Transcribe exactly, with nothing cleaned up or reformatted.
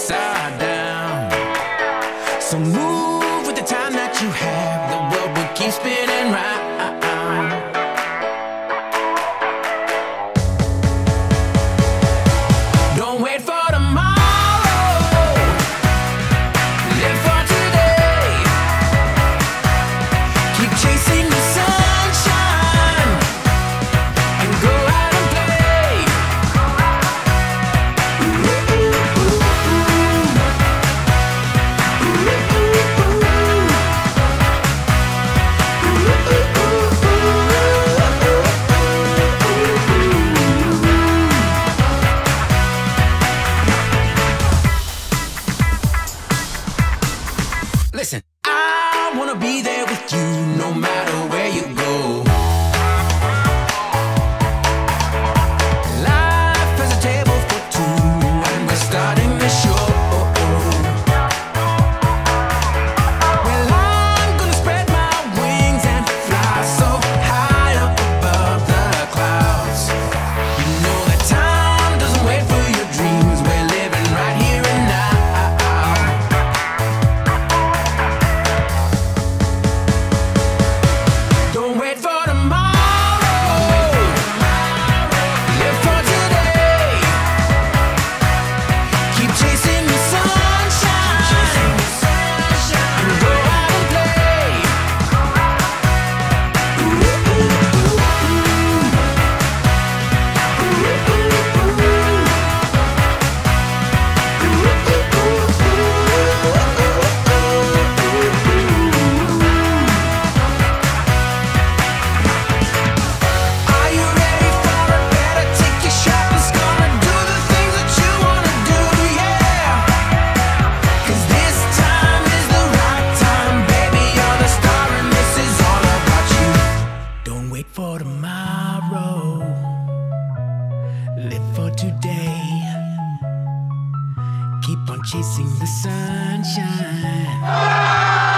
upside down. So move with the time that you have. The world will keep spinning round. Don't wait for tomorrow. Live for today. Keep chasing the sunshine and go out and play. Listen, I wanna be there with you no matter where you go. Life is a table for two, and we're starting the show. Well, I'm gonna spread my wings and fly so high up above the clouds. You know that time doesn't wait for your dreams. We're living right here and now. Don't wait for tomorrow. Live for today. Keep chasing the sunshine and go out and play. Are you ready for it? Better take your shot. It's gonna do the things that you wanna do, yeah. 'Cause this time is the right time, baby. You're the star and this is all about you. Don't wait for tomorrow. Live for today. Keep on chasing the sunshine.